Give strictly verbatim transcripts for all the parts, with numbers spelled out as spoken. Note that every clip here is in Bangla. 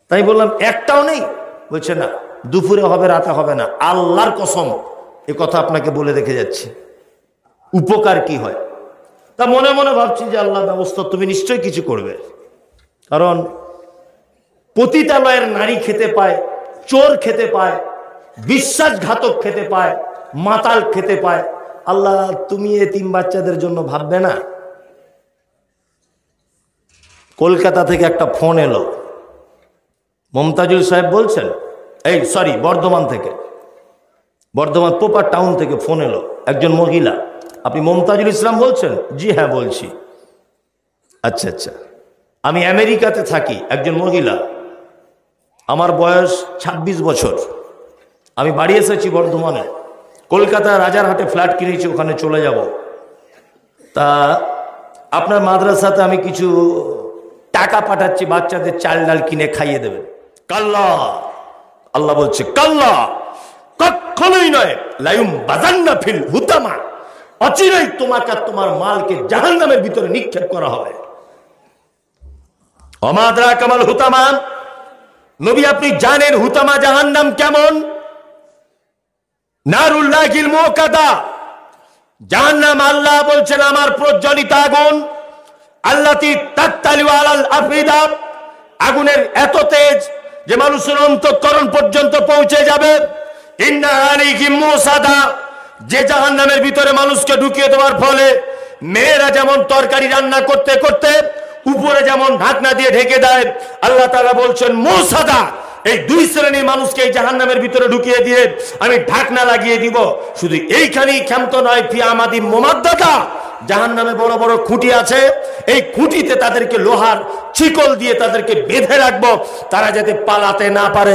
তাই বললাম একটাও নেই। বলছে না, দুপুরে হবে রাতে হবে না, আল্লাহর কসম এ কথা আপনাকে বলে রেখে যাচ্ছি। উপকার কি হয় তা মনে মনে ভাবছি যে আল্লাহ ব্যবস্থা তুমি নিশ্চয়ই কিছু করবে, কারণ পতিতালয়ের নারী খেতে পায়, চোর খেতে পায়, বিশ্বাসঘাতক খেতে পায়, মাতাল খেতে পায়। আল্লাহ তুমি এতিম বাচ্চাদের জন্য ভাববে না? কলকাতা থেকে একটা ফোন এলো, মমতাজুল সাহেব বলছেন, এই সরি বর্ধমান থেকে, বর্ধমান পোপার টাউন থেকে ফোন এলো একজন মহিলা, আপনি মমতাজুল ইসলাম বলছেন? জি হ্যাঁ বলছি। আচ্ছা আচ্ছা, আমি আমেরিকাতে থাকি, একজন মহিলা, আমার বয়স ছাব্বিশ বছর, আমি বাড়ি এসেছি বর্ধমানে, কলকাতা রাজারহাটে ফ্ল্যাট কিনেছি, ওখানে চলে যাব। তা আপনার মাদ্রাসাতে আমি কিছু টাকা পাঠাচ্ছি, বাচ্চাদের চাল ডাল কিনে খাইয়ে দেবেন। কাল্লা, আল্লাহ বলছে কাল্লা, কখনোই নয়, লায়ুম বাজান্না ফিল হুতামা, অচিরেই তোমাকে তোমার মালকে জাহান্নামের ভিতরে নিক্ষেপ করা হবে। অমাদ্রা কামাল হুতামা, নবী আপনি জানেন হুতামা জাহান্নাম কেমন? নারুল্লাহিল মুকাদা, জাহান্নাম আল্লাহ বলছেন আমার প্রজ্বলিত আগুন, আল্লাতি তাত্তালিউ আলাল আফিদা, আগুনের এত তেজ যে মানুষের অন্তঃকরণ পর্যন্ত পৌঁছে যাবে। ইন্না আলাইহিম মুসাদা, যে জাহান্নামের ভিতরে মানুষকে ঢুকিয়ে দেওয়ার ফলে মেয়েরা যেমন তরকারি রান্না করতে করতে উপরে যেমন ঢাকনা দিয়ে ঢেকে দেয়, আল্লাহ তাআলা বলছেন মুসাদা, এই দুই শ্রেণীর মানুষকে এই জাহান্নামের ভিতরে ঢুকিয়ে দিয়ে আমি ঢাকনা লাগিয়ে দিব। শুধু এইখানেই ক্ষান্ত নয়, ফি আমাদি মুমাদ্দাদা, জাহান্নামে বড় বড় খুঁটি আছে, এই খুঁটিতে তাদেরকে লোহার শিকল দিয়ে তাদেরকে বেঁধে রাখবো, তারা যাতে পালাতে না পারে।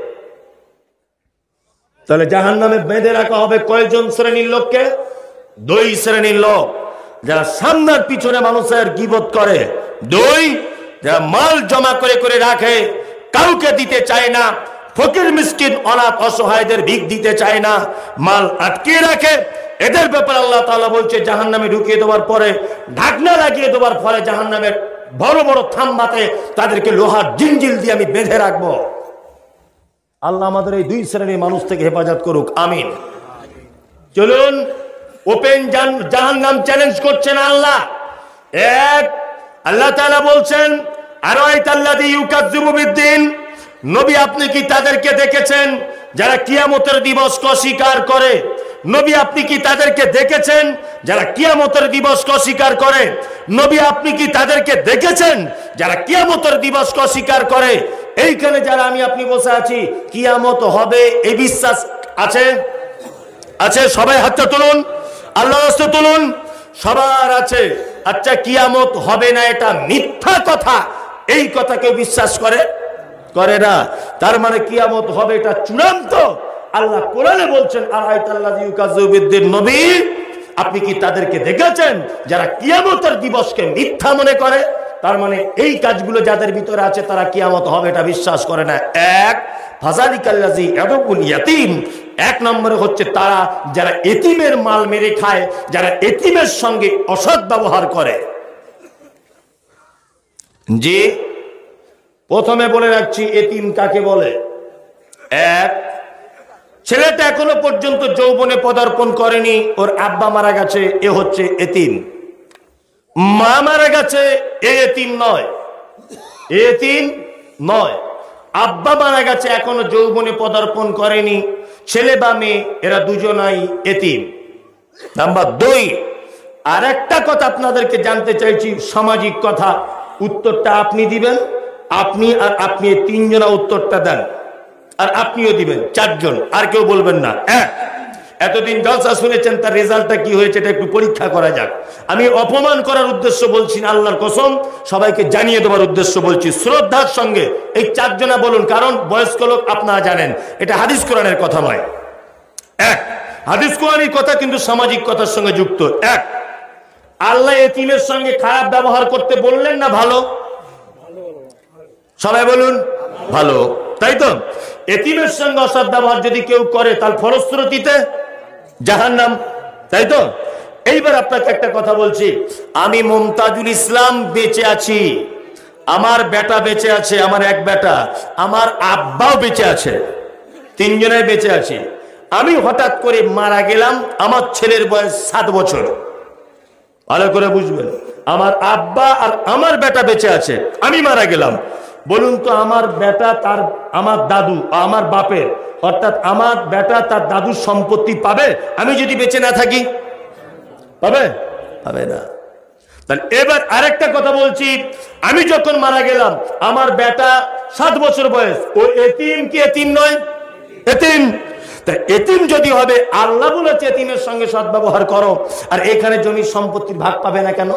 তাহলে জাহান্নামে বেঁধে রাখা হবে কয়জন শ্রেণীর লোককে? দুই শ্রেণীর লোক, যারা সামনের পিছনে মানুষের গীবত করে, দুই যারা মাল জমা করে করে রাখে, কাউকে দিতে চায় না, ফকির মিসকিন অনাথ অসহায়দের ভিক দিতে চায় না, মাল আটকে রাখে, এদের ব্যাপারে আল্লাহ তাআলা বলছে জাহান্নামে ঢুকিয়ে দেওয়ার পরে ঢাকনা লাগিয়ে দেওয়ার ফলে জাহান্নামের বড় বড় থাম্বাতে তাদেরকে লোহার জিঞ্জিল দিয়ে আমি বেঁধে রাখবো। আল্লাহ আমাদের এই দুই শ্রেণীর মানুষ থেকে হেফাজত করুক, আমিন। চলুন ওপেন জাহান্নাম চ্যালেঞ্জ করছেন আল্লাহ। এক, আল্লাহ তাআলা বলছেন আরাইতাল্লাযী ইউকাযযিবু বিদ্দীন, নবী আপনি কি তাদেরকে দেখেছেন যারা কিয়ামতের দিবসকে অস্বীকার করে? নবী আপনি কি তাদেরকে দেখেছেন যারা কিয়ামতের দিবসকে অস্বীকার করে? নবী আপনি কি তাদেরকে দেখেছেন যারা কিয়ামতের দিবসকে অস্বীকার করে? এইখানে যারা আমি আপনি বসে আছি, কিয়ামত হবে এই বিশ্বাস আছে? আছে? সবাই হাতটা তুলুন, আল্লাহর রাস্তায় তুলুন, সবার আছে। আচ্ছা, কিয়ামত হবে না এটা মিথ্যা কথা, এই কথা কেউ বিশ্বাস করে? করে না। তার মানে কিয়ামত হবে এটা চূড়ান্ত। আল্লাহ কোরআনে বলছেন আরাইতাল্লাযী ইউকাযযিবু বিদ্দীন, নবী আপনি কি তাদেরকে দেখেছেন যারা কিয়ামতের দিবসকে মিথ্যা মনে করে? তার মানে এই কাজগুলো যাদের ভিতরে আছে তারা কিয়ামত হবে এটা বিশ্বাস করে না। এক, ফাযালিকাল্লাযী ইয়াদুল ইয়াতীম, এক নম্বরে হচ্ছে তারা যারা এতিমের মাল মেরে খায়, যারা এতিমের সঙ্গে অসৎ ব্যবহার করে। জি, প্রথমে বলে রাখছি এতিম কাকে বলে। এক, ছেলেটা এখনো পর্যন্ত যৌবনে পদার্পণ করেনি, ওর আব্বা মারা গেছে, এ হচ্ছে এতিম। মা মারা গেছে, এ এতিম নয়, এতিম নয়। আব্বা মারা গেছে, এখনো যৌবনে পদার্পণ করেনি, ছেলে বা মেয়ে এরা দুজনাই এতিম। নাম্বার দুই, আর একটা কথা আপনাদেরকে জানতে চাইছি, সামাজিক কথা, উত্তরটা আপনি দিবেন, আপনি আর আপনি তিনজনা উত্তরটা দেন, আর আপনিও দিবেন, চারজন, আর কেউ বলবেন না। হ্যাঁ, এতদিন জলসা শুনেছেন, তার রেজাল্টটা কি হয়েছে এটা একটু পরীক্ষা করা যাক। আমি অপমান করার উদ্দেশ্য বলছি না, আল্লাহর কসম সবাইকে জানিয়ে দেওয়ার উদ্দেশ্য বলছি। শ্রদ্ধার সঙ্গে এই চারজনা বলুন, কারণ বয়স্ক লোক আপনারা জানেন এটা হাদিস কোরআনের কথা নয়। এক, হাদিস কোরআনের কথা কিন্তু সামাজিক কথার সঙ্গে যুক্ত। এক, আল্লাহ এতিমের সঙ্গে খারাপ ব্যবহার করতে বললেন না ভালো? সবাই বলুন ভালো, তাই তো? এতিমের সঙ্গে অসৎ ব্যবহার যদি কেউ করে তার ফলশ্রুতিতে জাহান্নাম, তাই তো? এইবার আপনাকে একটা কথা বলছি, আমি মমতাজুল ইসলাম বেঁচে আছি, আমার বেটা বেঁচে আছে, আমার এক বেটা, আমার আব্বাও বেঁচে আছে, তিনজনে বেঁচে আছে। আমি হঠাৎ করে মারা গেলাম, আমার ছেলের বয়স সাত বছর। ভালো করে বুঝবেন, আমার আব্বা আর আমার বেটা বেঁচে আছে, আমি মারা গেলাম। বলুন তো আমার বেটা তার আমার দাদু আমার বাপের অর্থাৎ আমার বেটা তার দাদুর সম্পত্তি পাবে আমি যদি বেঁচে না থাকি? পাবে? পাবে না। তাহলে এবার আরেকটা কথা বলছি, আমি যখন মারা গেলাম আমার বেটা সাত বছর বয়স, ও এতিম কি এতিম নয়? এতিম। তা এতিম যদি হবে, আল্লাহ বলেছে এতিমের সঙ্গে সদ্ব্যবহার করো, আর এখানে জমির সম্পত্তির ভাগ পাবে না কেন?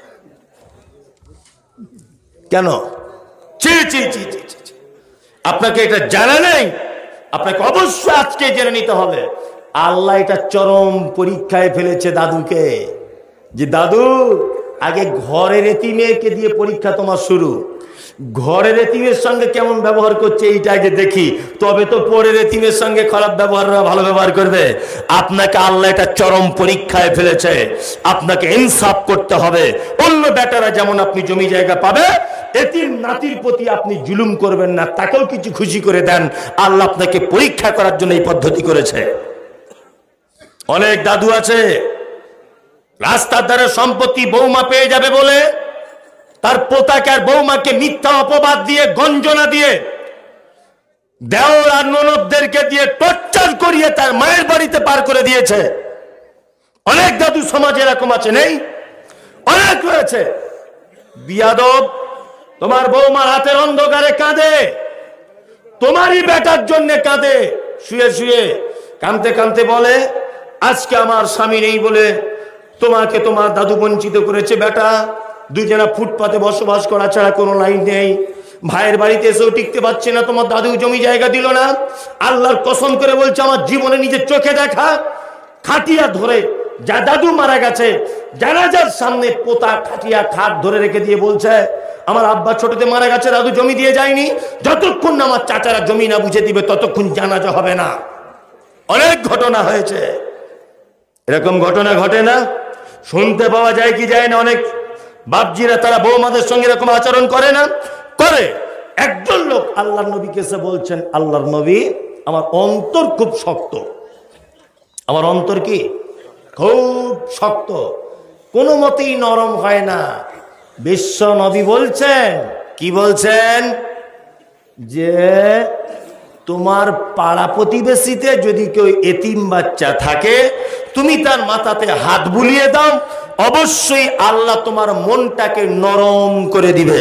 কেন? জি জি জি জি জি আপনাকে এটা জানা নেই, আপনাকে অবশ্যই আজকে জেনে নিতে হবে। আল্লাহ এটা চরম পরীক্ষায় ফেলেছে দাদুকে, যে দাদু আগে ঘরের এতিমকে দিয়ে পরীক্ষা তোমার শুরু, ঘরের এতিমের সঙ্গে কেমন ব্যবহার করছে এইটা আগে দেখি, তবে তো পরের এতিমের সঙ্গে খারাপ ব্যবহার ভালো ব্যবহার করবে। আপনাকে আল্লাহ এটা চরম পরীক্ষায় ফেলেছে, আপনাকে ইনসাফ করতে হবে। অন্য বেটারা যেমন আপনি জমি জায়গা পাবে, এতিম নাতির প্রতি আপনি জুলুম করবেন না, তাকেও কিছু খুশি করে দেন। আল্লাহ আপনাকে পরীক্ষা করার জন্য এই পদ্ধতি করেছে। অনেক দাদু আছে রাস্তার ধারে সম্পত্তি বৌমা পেয়ে যাবে বলে তার পোতাকে আর বৌমাকে মিথ্যা অপবাদ দিয়ে গঞ্জনা দিয়ে দেওর আর ননদদেরকে দিয়ে টর্চার করিয়ে তার মায়ের বাড়িতে পার করে দিয়েছে। অনেক দাদু সমাজে এরকম আছে, নেই? অনেক রয়েছে। বিয়াদব, তোমার বৌমা রাতের অন্ধকারে কাঁদে, তোমারই বেটার জন্য কাঁদে, শুয়ে শুয়ে কাঁদতে কাঁদতে বলে আজকে আমার স্বামী নেই বলে তোমাকে তোমার দাদু বঞ্চিত করেছে। বেটা দুজনা ফুটপাতে বসবাস করা ছাড়া কোনো লাইন নেই, ভাইয়ের বাড়িতে এসেও টিকতে পারছে না, তোমার দাদু জমি জায়গা দিল না। আল্লাহর কসম করে বলছে আমার জীবনে নিজের চোখে দেখা খাটিয়া ধরে যা দাদু মারা গেছে জানাজার সামনে পোতা খাটিয়া খাট ধরে রেখে দিয়ে বলছে আমার আব্বা ছোটতে মারা গেছে, দাদু জমি দিয়ে যায়নি, যতক্ষণ না আমার চাচারা জমি না বুঝে দিবে ততক্ষণ জানাজা হবে না। অনেক ঘটনা হয়েছে, এরকম ঘটনা ঘটে না? শুনতে পাওয়া যায় কি যায় না? অনেক বাপজিরা তারা বৌমাদের সঙ্গে এরকম আচরণ করে না? করে। একজন লোক আল্লাহর নবীকে এসে বলছেন আল্লাহর নবী আমার অন্তর খুব শক্ত, আমার অন্তর কি খুব শক্ত, কোনো মতেই নরম হয় না। বিশ্ব নবী বলছেন, কি বলছেন? যে তোমার পাড়া প্রতিবেশীতে যদি কেউ এতিম বাচ্চা থাকে তুমি তার মাথাতে হাত বুলিয়ে দাও, অবশ্যই আল্লাহ তোমার মনটাকে নরম করে দিবে।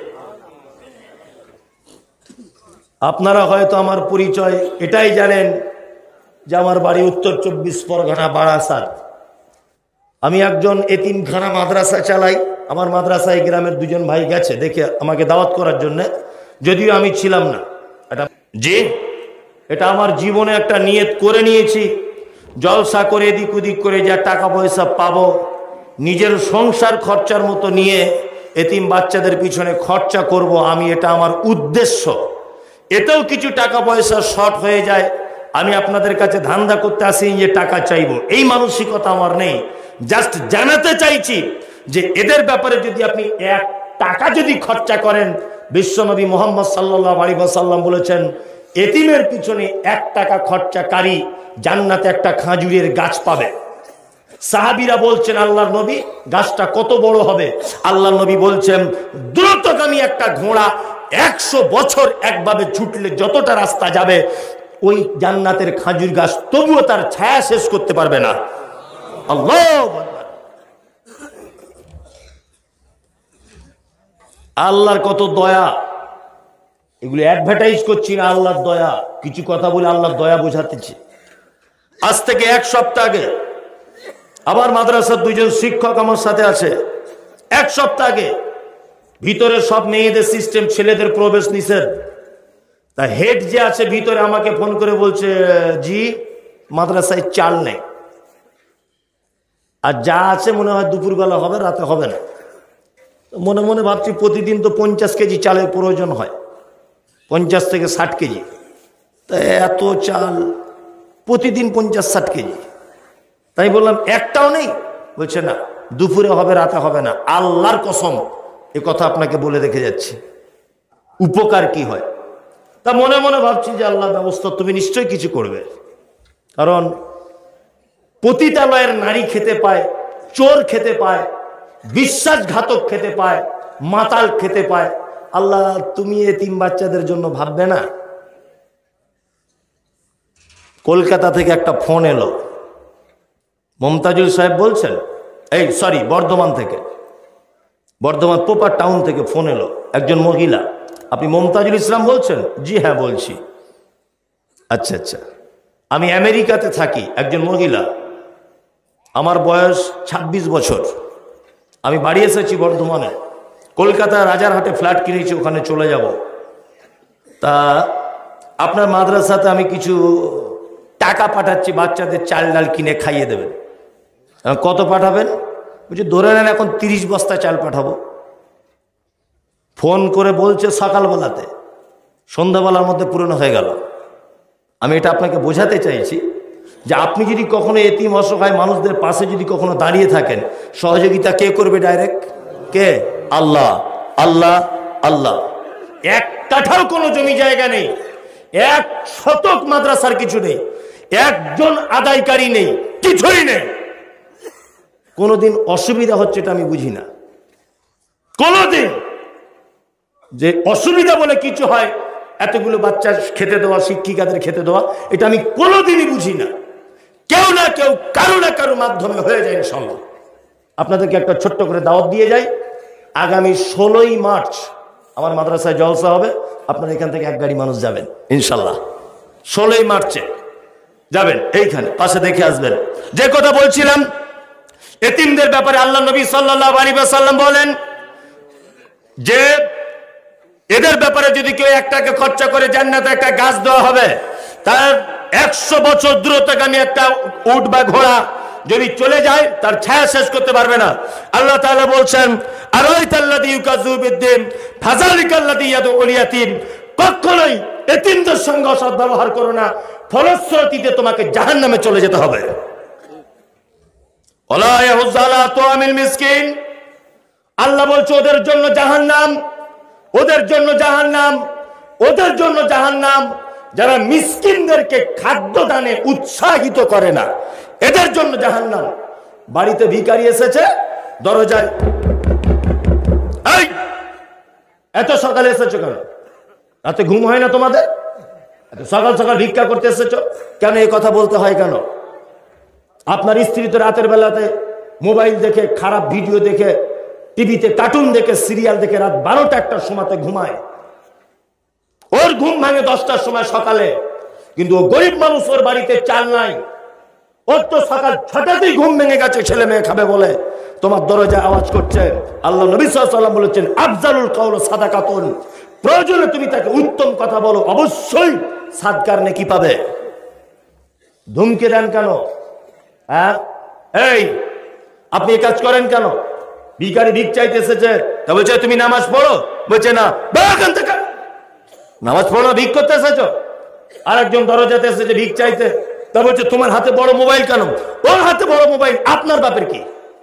আপনারা হয়তো আমার পরিচয় এটাই জানেন যে আমার বাড়ি উত্তর চব্বিশ পরগনা বারাসাত। আমি একজন এতিমখানা মাদ্রাসা চালাই। আমার মাদ্রাসায় গ্রামের দুজন ভাই গেছে দেখে আমাকে দাওয়াত করার জন্য, যদিও আমি ছিলাম না। এটা জি এটা আমার জীবনে একটা নিয়ত করে নিয়েছি, জলসা করে এদিক ওদিক করে যা টাকা পয়সা পাবো নিজের সংসার খরচার মতো নিয়ে এতিম বাচ্চাদের পিছনে খরচা করব, আমি এটা আমার উদ্দেশ্য। এতেও কিছু টাকা পয়সা শর্ট হয়ে যায়, আমি আপনাদের কাছে ধান্দা করতে আসি যে টাকা চাইবো, এই মানসিকতা আমার নেই। জাস্ট জানাতে চাইছি যে এদের ব্যাপারে যদি আপনি এক টাকা যদি খরচা করেন, বিশ্বনবী মোহাম্মদ সাল্লাল্লাহু আলাইহি ওয়াসাল্লাম বলেছেন এতিমের পিছনে এক টাকা খরচাকারী জান্নাতে একটা খাজুরের গাছ পাবে। সাহাবীরা বলছেন আল্লাহর নবী গাছটা কত বড় হবে? আল্লাহর নবী বলছেন দ্রুতগামী একটা ঘোড়া একশো বছর একভাবে ছুটলে যতটা রাস্তা যাবে ওই জান্নাতের খাজুর গাছ তবুও তার ছায়া শেষ করতে পারবে না। আল্লাহু আকবার। আল্লাহর কত দয়া, এগুলো অ্যাডভার্টাইজ করছি না, আল্লাহর দয়া। কিছু কথা বলে আল্লাহর দয়া বোঝাতেছি। আজ থেকে এক সপ্তাহ আগে আবার মাদ্রাসার দুইজন শিক্ষক আমার সাথে আছে। এক সপ্তাহ আগে ভিতরে সব মেয়েদের সিস্টেম, ছেলেদের প্রবেশ নিষেধ। তা হেড যে আছে ভিতরে আমাকে ফোন করে বলছে জি মাদ্রাসায় চাল নেই, আর যা আছে মনে হয় দুপুরবেলা হবে, রাতে হবে না। মনে মনে ভাবছি প্রতিদিন তো পঞ্চাশ কেজি চালের প্রয়োজন হয়, পঞ্চাশ থেকে ষাট কেজি, তা এত চাল প্রতিদিন পঞ্চাশ ষাট কেজি। তাই বললাম একটাও নেই, বলছে না দুপুরে হবে রাতে হবে না। আল্লাহর কসম এ কথা আপনাকে বলে রেখে যাচ্ছি, উপকার কি হয়। তা মনে মনে ভাবছি যে আল্লাহ ব্যবস্থা তুমি নিশ্চয়ই কিছু করবে, কারণ পতিতালয়ের নারী খেতে পায়, চোর খেতে পায়, বিশ্বাসঘাতক খেতে পায়, মাতাল খেতে পায়। আল্লাহ তুমি এতিম বাচ্চাদের জন্য ভাববে না? কলকাতা থেকে একটা ফোন এলো, মমতাজুল সাহেব বলছেন, এই সরি বর্ধমান থেকে, বর্ধমান পোপার টাউন থেকে ফোন এলো একজন মহিলা। আপনি মমতাজুল ইসলাম বলছেন? জি হ্যাঁ বলছি। আচ্ছা আচ্ছা, আমি আমেরিকাতে থাকি, একজন মহিলা, আমার বয়স ছাব্বিশ বছর, আমি বাড়ি এসেছি বর্ধমানে, কলকাতা রাজারহাটে ফ্ল্যাট কিনেছি, ওখানে চলে যাব। তা আপনার মাদ্রাসাতে আমি কিছু টাকা পাঠাচ্ছি, বাচ্চাদের চাল ডাল কিনে খাইয়ে দেবেন। কত পাঠাবেন? বলছি ধরে নেন এখন তিরিশ বস্তা চাল পাঠাবো। ফোন করে বলছে সকালবেলাতে, সন্ধ্যাবেলার মধ্যে পূরণ হয়ে গেল। আমি এটা আপনাকে বোঝাতে চাইছি যে আপনি যদি কখনো এতিম অসহায় মানুষদের পাশে যদি কখনো দাঁড়িয়ে থাকেন, সহযোগিতা কে করবে? ডাইরেক্ট কে? আল্লাহ। আল্লাহ আল্লাহ। এক কাঠাও কোনো জমি জায়গা নেই, এক শতক মাদ্রাসার কিছু নেই, একজন আদায়কারী নেই, কিছুই নেই। কোনোদিন অসুবিধা হচ্ছে এটা আমি বুঝি না, কোনোদিন যে অসুবিধা বলে কিছু হয়, এতগুলো বাচ্চা খেতে দেওয়া, শিক্ষিকাদের খেতে দেওয়া, এটা আমি কোনোদিনই বুঝি না। কেউ না কেউ কারো না কারো মাধ্যমে হয়ে যায় ইনশাল্লাহ। আপনাদেরকে একটা ছোট্ট করে দাওয়াত দিয়ে যাই, আগামী ষোলোই মার্চ আমার মাদ্রাসায় জলসা হবে, আপনারা এখান থেকে এক গাড়ি মানুষ যাবেন ইনশাল্লাহ। ষোলোই মার্চে যাবেন, এইখানে পাশে দেখে আসবেন। যে কথা বলছিলাম এতিমদের ব্যাপারে, আল্লাহ নবী সাল্লাল্লাহু আলাইহি ওয়াসাল্লাম বলেন যে এদের ব্যাপারে যদি কেউ এক টাকা খরচা করে জান্নাতে একটা গাছ দেওয়া হবে, তার একশো বছর দূরত্বগামী একটা উট বা ঘোড়া যদি চলে যায় তার ছায়া শেষ করতে পারবে না। আল্লাহ তাআলা বলছেন আরাইতাল্লাযী ইউকাযযিবু বিদ্দীন ফাযালিকাল্লাযী ইয়াদউল ইয়াতীম, কখনোই এতিমদের সঙ্গে অসৎ ব্যবহার করো না, ফলশ্রুতিতে তোমাকে জাহান্নামে চলে যেতে হবে। ওয়ালা ইয়াহুয্যু আলা তুআমিল মিসকিন, আল্লাহ বলছে ওদের জন্য জাহান্নাম, ওদের জন্য জাহান্নাম, ওদের জন্য জাহান্নাম যারা মিসকিনদেরকে খাদ্য দানে উৎসাহিত করে না, এদের জন্য জাহান্নাম। বাড়িতে ভিখারি এসেছে, দরজায় এই এত সকালে এসেছো কেন? রাতে ঘুম হয় না তোমাদের? এত সকাল সকাল ভিক্ষা করতে এসেছো কেন? এই কথা বলতে হয় কেন? আপনার স্ত্রী তো রাতের বেলাতে মোবাইল দেখে, খারাপ ভিডিও দেখে, টিভিতে কার্টুন দেখে, সিরিয়াল দেখে রাত বারোটা একটার সময়তে ঘুমায়, ওর ঘুম ভাঙে দশটার সময় সকালে, কিন্তু ও গরিব মানুষ, ওর বাড়িতে চাল নাই, ওর তো সকাল ছটাতেই ঘুম ভেঙে গেছে, ছেলে মেয়ে খাবে বলে তোমার দরজায় আওয়াজ করছে। আল্লাহ নবী সাল্লাল্লাহু আলাইহি ওয়াসাল্লাম বলেছেন আফজালুল কওল সাদাকাতুন, প্রয়োজনে তুমি তাকে উত্তম কথা বলো, অবশ্যই সাদকার নেকি পাবে। ধুমকে দেন কেন? হ্যাঁ, এই আপনি এই কাজ করেন কেন? ভিখারি ভিক চাইতে এসেছে, তা বলছে তুমি নামাজ পড়ো, বলছে না, এখান থেকে নামাজ পড়ো না, ভিক করতে এসেছো। আর একজন দরজাতে এসেছে ভিক চাইতে, তা বলছে তোমার হাতে বড় মোবাইল কেন? ওর হাতে বড় মোবাইল, আপনার বাপের কি?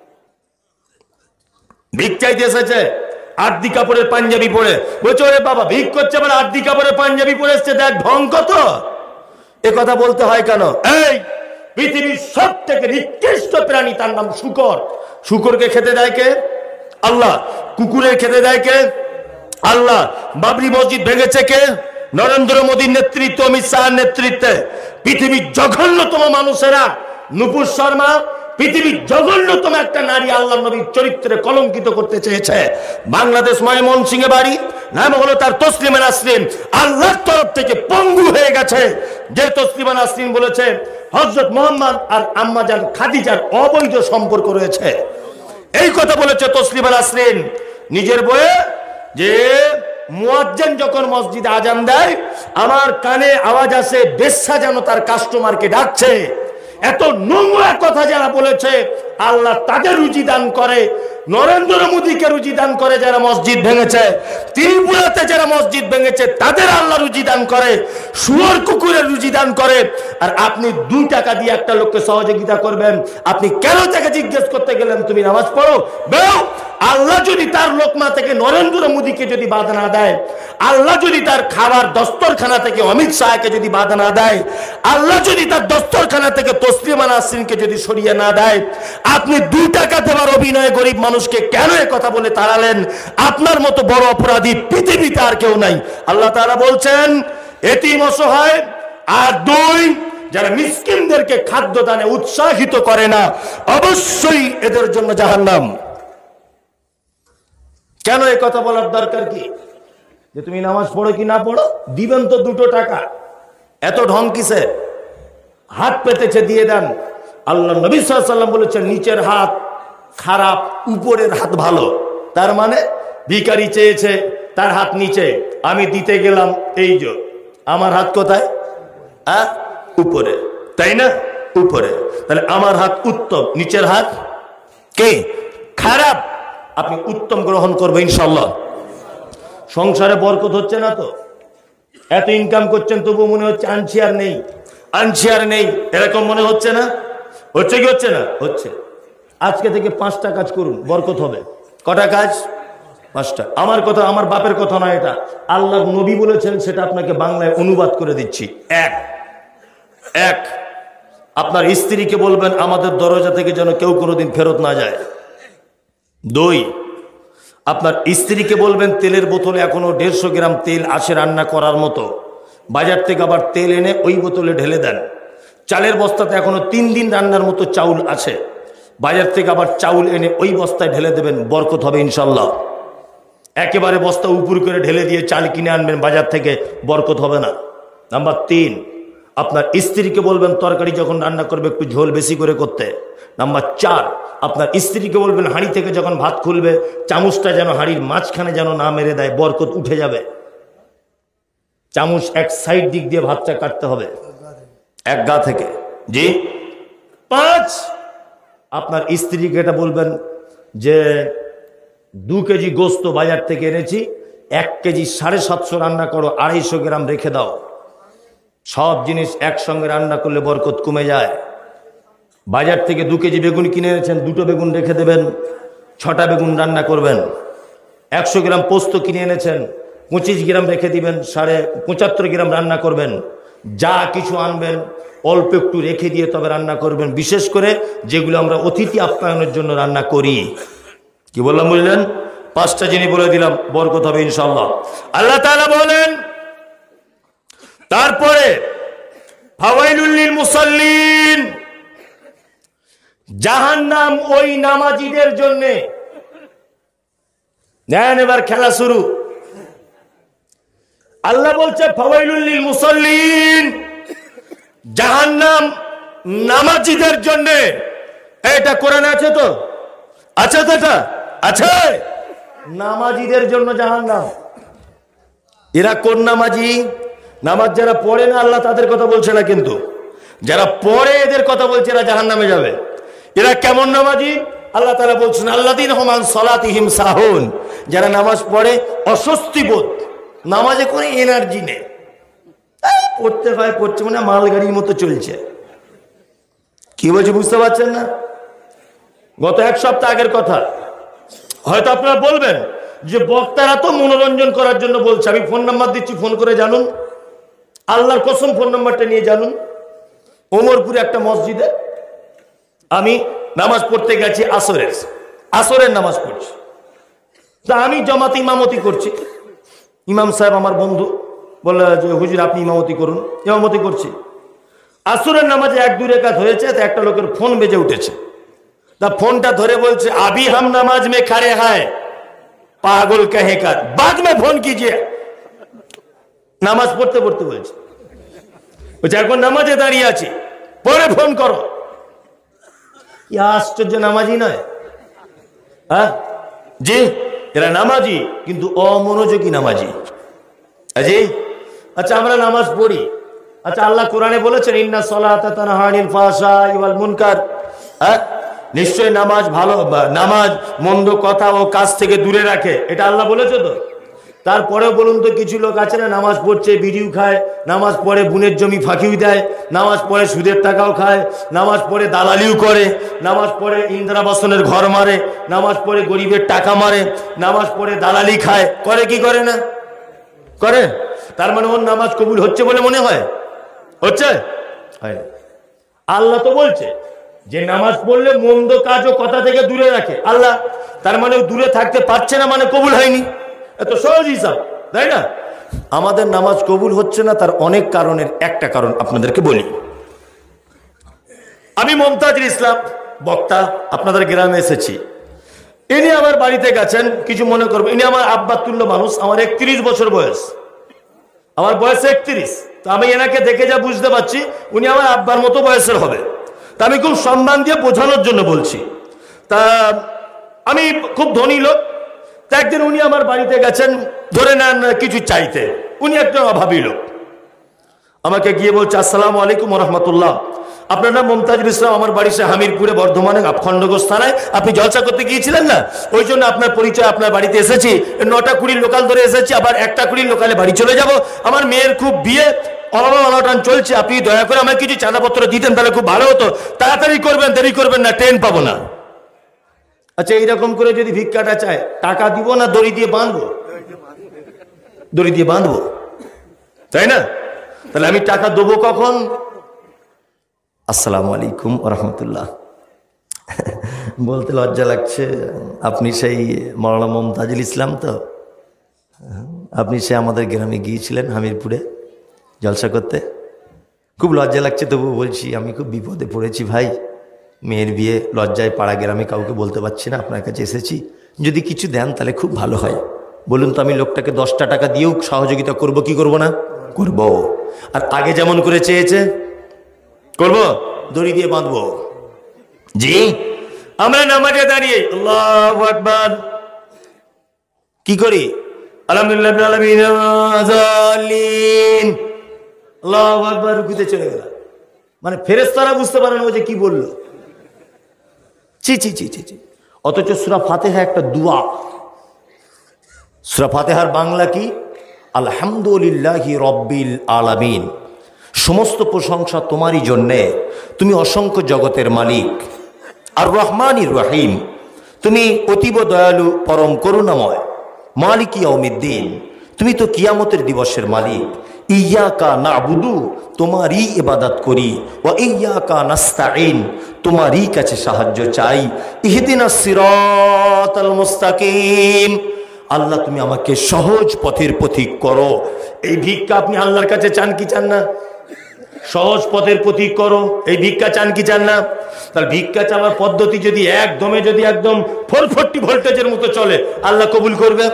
ভিক চাইতে এসেছে আর্ধি কাপড়ের পাঞ্জাবি পরে, বলছে ওরে বাবা ভিক করছে আবার আর্ধি কাপড়ের পাঞ্জাবি পরে এসছে, দেখ ঢং কত। এ কথা বলতে হয় কেন? এই পৃথিবীর সব থেকে নিকৃষ্ট প্রাণী, তার নাম শূকর। শূকরকে খেতে দেয় কে? আল্লাহ। কুকুরের খেতে দেয় কে? আল্লাহ। বাবরি মসজিদ ভেঙেছে কে? নরেন্দ্র মোদীর নেতৃত্ব, অমিত শাহের নেতৃত্বে। পৃথিবীর জঘন্যতম মানুষেরা, নুপুর শর্মা পৃথিবীর জঘন্যতম একটা নারী আল্লাহ নবীর চরিত্রে কলঙ্কিত করতে চেয়েছে। বাংলাদেশ ময়মনসিংহে বাড়ি, নাম হলো তার তসলিমা নাসরিন, আল্লাহর তরফ থেকে পঙ্গু হয়ে গেছে। যে তসলিমা নাসরিন বলেছে হযরত মুহাম্মদ আর আম্মাজান খাদিজার অবৈধ সম্পর্ক রয়েছে, এই কথা বলেছে তসলিমা নাসরিন নিজের বইয়ে, যে মুয়াজ্জিন যখন মসজিদে আজান দেয় আমার কানে আওয়াজ আসে বেশ্যা যেন তার কাস্টমারকে ডাকছে। এত নোংরা কথা যারা বলেছে আল্লাহ তাদের রুজি দান করে। নরেন্দ্র মোদীকে রুজি দান করে যারা মসজিদ ভেঙেছে, ত্রিপুরাতে যারা মসজিদ ভেঙেছে তাদের আল্লাহ রুজি দান করে, শুয়োর কুকুরের রুজি দান করে। আর আপনি দুই টাকা দিয়ে একটা লোককে সহযোগিতা করবেন, আপনি কেন তাকে জিজ্ঞেস করতে গেলেন তুমি নামাজ পড়ো? বেও আল্লাহ যদি তার লোকমা থেকে নরেন্দ্র মোদীকে যদি বাধা না দেয়, আল্লাহ যদি তার খাবার দস্তরখানা থেকে অমিত শাহকে যদি বাধা না দেয়, আল্লাহ যদি তার দস্তরখানা থেকে তসলিমা নাসরিনকে যদি সরিয়ে না দেয়, আপনি দুই টাকা দেওয়ার অভিনয় গরিব মানুষকে কেন এ কথা বলে তাড়ালেন? আপনার মতো বড় অপরাধী পৃথিবীতে আর কেউ নাই। আল্লাহ তাআলা বলছেন এতিম অসহায় আর দুই যারা মিসকিনদেরকে খাদ্য দানে উৎসাহিত করে না, অবশ্যই এদের জন্য জাহান্নাম। কেন এই কথা বলার দরকার কি? যে তুমি নামাজ পড়ো কি না পড়ো, দিবেন তো দুটো টাকা, এত ঢং কিসে? হাত পেতেছে দিয়ে দেন। আল্লাহ নবী সাল্লাল্লাহু আলাইহি ওয়াসাল্লাম বলেছেন নিচের হাত খারাপ, উপরের হাত ভালো। তার মানে ভিখারি চেয়েছে, তার হাত নিচে, আমি দিতে গেলাম, এই যে আমার হাত কোথায়? হ্যাঁ, উপরে, তাই না? উপরে। তাহলে আমার হাত উত্তম, নিচের হাত কে খারাপ, আপনি উত্তম গ্রহণ করবেন ইনশাআল্লাহ। সংসারে বরকত হচ্ছে না তো? এত ইনকাম করছেন তবু মনে হচ্ছে আনছি আর নেই, আনছি আর নেই, এরকম মনে হচ্ছে না? হচ্ছে কি হচ্ছে না? হচ্ছে। আজকে থেকে পাঁচটা কাজ করুন, বরকত হবে। কটা কাজ? পাঁচটা। আমার কথা, আমার বাপের কথা নয়, এটা আল্লাহর নবী বলেছেন, সেটা আপনাকে বাংলায় অনুবাদ করে দিচ্ছি। এক এক আপনার স্ত্রীকে বলবেন আমাদের দরজা থেকে যেন কেউ কোনোদিন ফেরত না যায়। দুই, আপনার স্ত্রীকে বলবেন তেলের বোতলে এখনো দেড়শো গ্রাম তেল আসে রান্না করার মতো, বাজার থেকে আবার তেল এনে ওই বোতলে ঢেলে দেন। চালের বস্তাতে এখনো তিন দিন রান্নার মতো চাউল আছে, বাজার থেকে আবার চাউল এনে ওই বস্তায় ঢেলে দেবেন, বরকত হবে ইনশাল্লাহ। একেবারে বস্তা উপর করে ঢেলে দিয়ে চাল কিনে আনবেন বাজার থেকে, বরকত হবে না। নাম্বার তিন, আপনার স্ত্রীকে বলবেন তরকারি যখন রান্না করবে একটু ঝোল বেশি করে করতে। নাম্বার চার, আপনার স্ত্রীকে বলবেন হাঁড়ি থেকে যখন ভাত খুলবে চামচটা যেন হাঁড়ির মাঝখানে যেন না মেরে দেয়, বরকত উঠে যাবে। চামচ এক সাইড দিক দিয়ে ভাতটা কাটতে হবে, এক গা থেকে। জি। পাঁচ, আপনার স্ত্রীকে এটা বলবেন যে দু কেজি গোস্ত বাজার থেকে এনেছি, এক কেজি সাড়ে সাতশো রান্না করো, আড়াইশো গ্রাম রেখে দাও। সব জিনিস একসঙ্গে রান্না করলে বরকত কমে যায়। বাজার থেকে দু কেজি বেগুন কিনে এনেছেন, দুটো বেগুন রেখে দেবেন, ছটা বেগুন রান্না করবেন। একশো গ্রাম পোস্ত কিনে এনেছেন, পঁচিশ গ্রাম রেখে দিবেন, সাড়ে পঁচাত্তর গ্রাম রান্না করবেন। যা কিছু আনবেন অল্প একটু রেখে দিয়ে তবে রান্না করবেন, বিশেষ করে যেগুলো আমরা অতিথি আপ্যায়নের জন্য রান্না করি। কি বললাম বুঝলেন? পাঁচটা জিনিস বলে দিলাম, বরকত হবে ইনশাআল্লাহ। আল্লাহ তাআলা বলেন তারপরে ফাওয়াইলুল লিল মুসাল্লিন, জাহান্নাম ওই নামাজীদের জন্য। নেন এবার খেলা শুরু। আল্লাহ বলছে ফাওয়াইলুল লিল মুসাল্লিন, জাহান্নাম নামাজীদের জন্য। এটা কোরআনে আছে তো? আছে তো? এটা আছে। নামাজীদের জন্য জাহান্নাম। এরা কোন নামাজি? নামাজ যারা পড়ে না আল্লাহ তাদের কথা বলছে না, কিন্তু যারা পড়ে এদের কথা বলছে, এরা জাহান্নামে যাবে। এরা কেমন নামাজি? আল্লাহ তাআলা বলছেন আল্লাযীনা হুম আন সালাতিহিম সাহুন, যারা নামাজ পড়ে অস্বস্তি বোধ, নামাজে কোনো এনার্জি নেই, পড়তে হয় পড়ছে মানে মালগাড়ির মতো চলছে। কি বলছে বুঝতে পারছেন না? গত এক সপ্তাহ আগের কথা। হয়তো আপনারা বলবেন যে বক্তারা তো মনোরঞ্জন করার জন্য বলছে, আমি ফোন নাম্বার দিচ্ছি, ফোন করে জানুন। আল্লাহর কসম ফোন নাম্বারটা নিয়ে জানুন। ওমরপুরে একটা মসজিদে আমি নামাজ পড়তে গেছি, আসরের আসরের নামাজ পড়ছি। তা আমি জামাতে ইমামতি করছি। ইমাম সাহেব আমার বন্ধু, বলল যে হুজুর আপনি ইমামতি করুন। ইমামতি করছি, আসরের নামাজে এক দুই রাকাত হয়েছে, তো একটা লোকের ফোন বেজে উঠেছে। তা ফোনটা ধরে বলছে আবি হাম নামাজ মে খাড়ে হায় পাগল কাহে কার, বাদ মে ফোন কিজিয়ে। নামাজ পড়তে পড়তে বলছে, বলছে এখন নামাজে দাঁড়িয়ে আছি, পরে ফোন করো। কি আশ্চর্য, নামাজি নয়? হ্যাঁ জি, এরা নামাজি কিন্তু অমনোযোগী নামাজি। জি। আচ্ছা আমরা নামাজ পড়ি, আচ্ছা আল্লাহ কোরআনে বলেছেন ইন্না সলাতা তানহা আনিল ফাহশাই ওয়াল মুনকার, হ্যাঁ নিশ্চয় নামাজ ভালো, নামাজ মন্দ কথা ও কাজ থেকে দূরে রাখে, এটা আল্লাহ বলেছে তো। তারপরেও বলুন তো কিছু লোক আছে না নামাজ পড়ছে, বিড়িও খায়, নামাজ পড়ে বুনের জমি ফাঁকিও দেয়, নামাজ পড়ে সুদের টাকাও খায়, নামাজ পড়ে দালালিও করে, নামাজ পড়ে ইন্দিরাবাসনের ঘর মারে, নামাজ পড়ে গরিবের টাকা মারে, নামাজ পড়ে দালালি খায়, করে কি করে না? করে। তার মানে ওর নামাজ কবুল হচ্ছে বলে মনে হয়? হচ্ছে? হয়। আল্লাহ তো বলছে যে নামাজ পড়লে মন্দ কাজ ও কথা থেকে দূরে রাখে আল্লাহ, তার মানে দূরে থাকতে পারছে না মানে কবুল হয়নি। এত সহজ হিসাব, তাই না? আমাদের নামাজ কবুল হচ্ছে না তার অনেক কারণের একটা কারণ আপনাদেরকে বলি। আমি মমতাজুল ইসলাম বক্তা, আপনাদের গ্রামে এসেছি। ইনি আমার বাড়িতে গেছেন, কিছু মনে করবেন, ইনি আমার আব্বা তুল্য মানুষ। আমার একত্রিশ বছর বয়স, আমার বয়স একত্রিশ। তো আমি এনাকে দেখে যা বুঝতে পারছি উনি আমার আব্বার মতো বয়সের হবে। তা আমি খুব সম্মান দিয়ে বোঝানোর জন্য বলছি। তা আমি খুব ধনী লোক। তা একদিন উনি আমার বাড়িতে গেছেন, ধরে নেন কিছু চাইতে। উনি একটা অভাবী লোক, আমাকে গিয়ে বলছে আসসালামু আলাইকুম রহমতুল্লাহ, আপনার নাম মমতাজুল ইসলাম, আমার বাড়ি সে হামিরপুরে বর্ধমানে খন্ডগোজ থানায়, আপনি জলসা করতে গিয়েছিলেন না, ওই জন্য আপনার পরিচয় আপনার বাড়িতে এসেছি। নটা কুড়ির লোকাল ধরে এসেছি, আবার একটা কুড়ির লোকালে বাড়ি চলে যাব। আমার মেয়ের খুব বিয়ে অনটন চলছে, আপনি দয়া করে আমাকে কিছু চাঁদাপত্র দিতেন তাহলে খুব ভালো হতো। তাড়াতাড়ি করবেন, দেরি করবেন না, ট্রেন পাবো না। আচ্ছা, এইরকম করে যদি ভিক্ষাটা চায়, টাকা দিব না দড়ি দিয়ে বাঁধবো? দড়ি দিয়ে বাঁধবো, তাই না? তাহলে আমি টাকা দেবো কখন? আসসালামু আলাইকুম রহমতুল্লাহ। বলতে লজ্জা লাগছে, আপনি সেই মৌলানা মমতাজুল ইসলাম তো? আপনি সে আমাদের গ্রামে গিয়েছিলেন হামিরপুরে জলসা করতে? খুব লজ্জা লাগছে, তবু বলছি আমি খুব বিপদে পড়েছি ভাই, মেয়ের বিয়ে, লজ্জায় পাড়া গ্রামে কাউকে বলতে পারছি না, আপনার কাছে এসেছি, যদি কিছু দেন তাহলে খুব ভালো হয়। বলুন তো আমি লোকটাকে দশটা টাকা দিয়েও সহযোগিতা করব কি করব না? করব। আর আগে যেমন করে চেয়েছে করব, দড়ি দিয়ে বাঁধবো। জি, আমরা নামাজে দাঁড়িয়ে আল্লাহু আকবার কি করি? আলহামদুলিল্লাহ রাব্বিল আলামিন আযালিন, আল্লাহু আকবার, রুকুতে চলে গেল। মানে ফেরেশতারা বুঝতে পারে না ও যে কি বললো। ছি ছি ছি ছি ছি। অথচ সূরা ফাতিহা একটা দোয়া। সূরা ফাতিহার বাংলা কি? আলহামদুলিল্লাহি রাব্বিল আলামিন, সমস্ত প্রশংসা তোমারই জন্যে, তুমি অসংখ্য জগতের মালিক। আর রহমানির রহিম, তুমি অতীব দয়ালু পরম করুণাময়। মালিক ইয়াউমিদ্দিন, তুমি তো কিয়ামতের দিবসের মালিক। ইয়াকা নাবুদু, তোমারই ইবাদত করি। ওয়া ইয়াকা নাস্তাঈন, তোমারই কাছে সাহায্য চাই। ইহদিনাস সিরাতাল মুস্তাকিম, আল্লাহ তুমি আমাকে সহজ পথের পথিক করো। এই ভিক্ষা আপনি আল্লাহর কাছে চান কি চান না? সহজ পথের পথিক করো, এই ভিক্ষা চান কি চান না? তাহলে ভিক্ষা চাওয়ার পদ্ধতি যদি একদমে যদি একদম ফোর ফোরটি ভোল্টেজের মতো চলে, আল্লাহ কবুল করবে?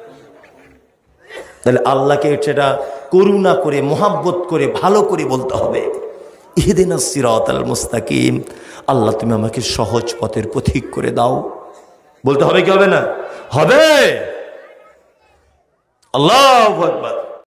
তাহলে আল্লাহকে সেটা করুণা করে, মোহাব্বত করে, ভালো করে বলতে হবে, ইহদিনাস সিরাতাল মুস্তাকিম, আল্লাহ তুমি আমাকে সহজ পথের পথিক করে দাও। বলতে হবে কি হবে না? হবে। আল্লাহু আকবার।